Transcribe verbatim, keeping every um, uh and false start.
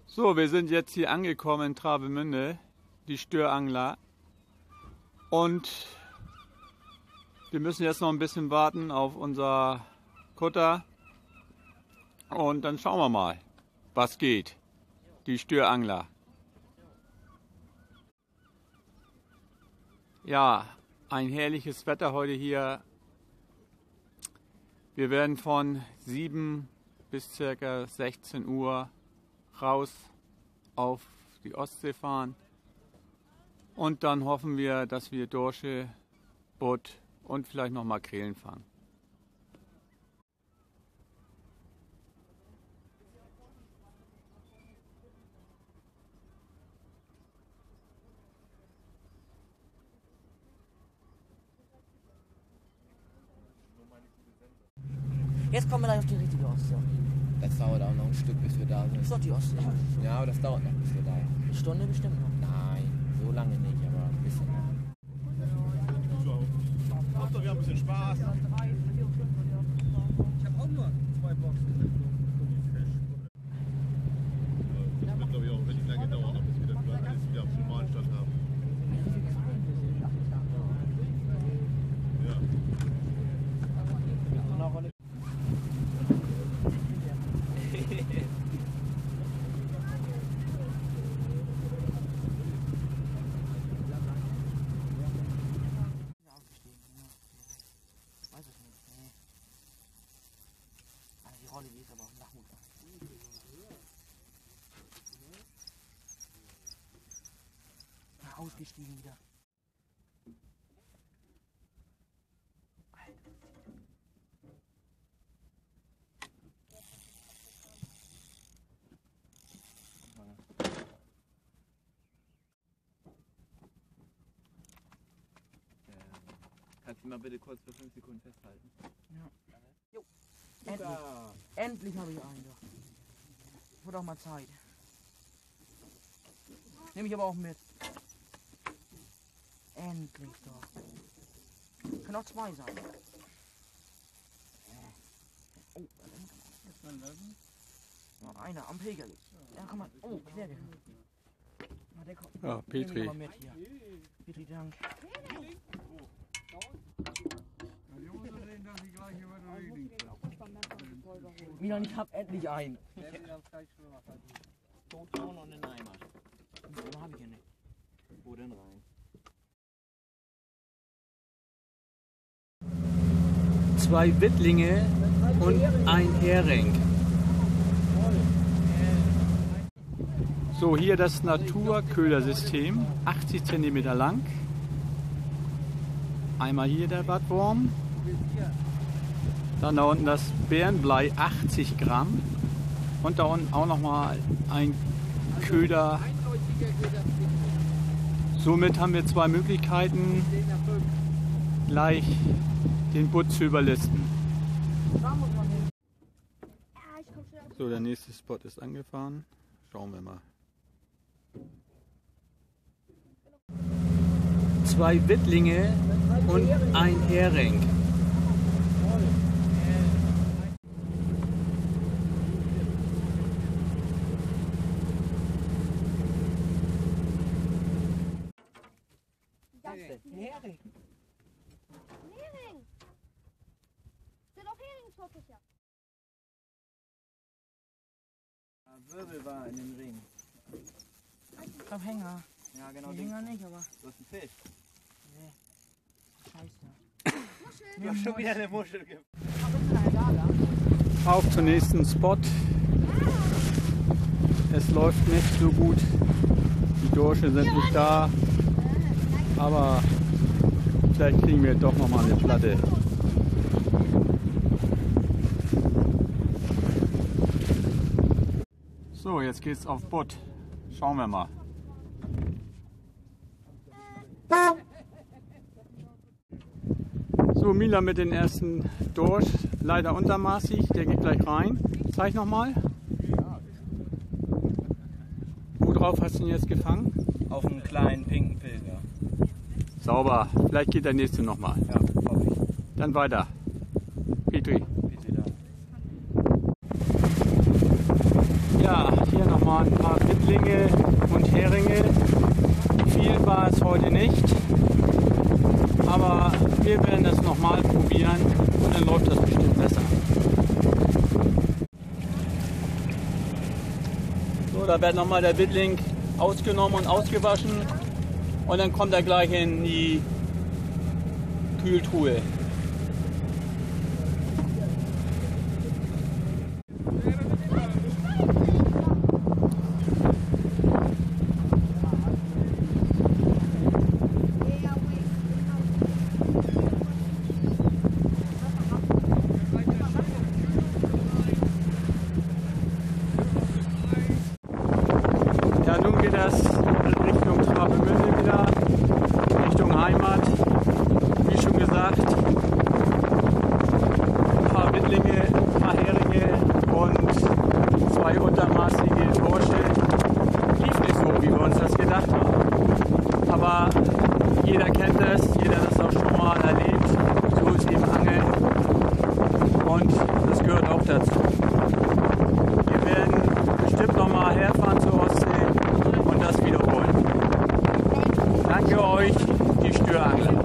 So, wir sind jetzt hier angekommen in Travemünde, die Störangler. Und wir müssen jetzt noch ein bisschen warten auf unser Kutter. Und dann schauen wir mal, was geht. Die Störangler. Ja, ein herrliches Wetter heute hier. Wir werden von sieben bis ca. sechzehn Uhr raus auf die Ostsee fahren. Und dann hoffen wir, dass wir Dorsche, Butt und vielleicht noch Makrelen fangen. Jetzt kommen wir gleich auf die richtige Ostsee. Das dauert auch noch ein Stück, bis wir da sind. Das ist doch die Ostsee. Ja, aber das dauert noch, bis wir da sind. Eine Stunde bestimmt noch. Nein, so lange nicht, aber ein bisschen. Hauptsache, wir haben ein bisschen Spaß. Ich habe auch nur zwei Boxen. Das wird, glaube ich, auch richtig lange dauern, bis wir das alles wieder am normalen Stand haben. Ja. Die Rolle, die ist aber auch Nachmut. Ausgestiegen wieder. Kannst du mal bitte kurz für fünf Sekunden festhalten? Ja. Jo. Endlich, endlich habe ich einen doch. Wurde auch mal Zeit. Nehme ich aber auch mit. Endlich doch. Können auch zwei sein. Oh, noch einer am Pegel. Ja, komm mal. Oh, der gehört. Na, der kommt. Ja, Petri. Mal mit hier. Petri, dank. Milan, ich hab endlich einen. Tothauen und einen Eimer. Den hab ich ja nicht. Wo denn rein? Zwei Wittlinge und ein Hering. So, hier das Naturködersystem, achtzig Zentimeter lang. Einmal hier der Wattwurm. Dann da unten das Bärenblei, achtzig Gramm. Und da unten auch nochmal ein Köder. Somit haben wir zwei Möglichkeiten, gleich den Butt zu überlisten. So, der nächste Spot ist angefahren. Schauen wir mal. Zwei Wittlinge und ein Hering. Hering. Hering! Sind auch Heringsfocke, ja. Wirbel war in dem Ring. Ich hab Hänger. Ja, genau. Die Hänger nicht, aber. Du hast einen Fisch. Nee. Scheiße. Du hast schon wieder eine Muschel gemacht. Auf zum nächsten Spot. Es läuft nicht so gut. Die Dorsche sind nicht da. Aber vielleicht kriegen wir doch noch mal eine Platte. So, jetzt geht's auf Butt. Schauen wir mal. So, Mila mit den ersten Dorsch. Leider untermaßig. Der geht gleich rein. Zeig noch mal. Wo drauf hast du ihn jetzt gefangen? Auf einen kleinen pinken Pilger. Sauber. Vielleicht geht der nächste noch mal. Ja, hoffe ich. Dann weiter. Petri. Bitte da. Ja, hier nochmal ein paar Wittlinge und Heringe. Viel war es heute nicht, aber wir werden das nochmal probieren und dann läuft das bestimmt besser. So, da wird nochmal der Wittling ausgenommen und ausgewaschen und dann kommt er gleich in die Kühltruhe. Ja, nun geht das Richtung Travemünde wieder, Richtung Heimat. Wie schon gesagt, ein paar Wittlinge, ein paar Heringe und zwei untermaßige Dorsche. Lief nicht so, wie wir uns das gedacht haben. Aber jeder kennt das, jeder hat das auch schon mal erlebt. So ist eben Angeln und das gehört auch dazu. Wir werden bestimmt noch mal herfahren zur Ostsee und das wiederholen. Danke euch, die Störangler.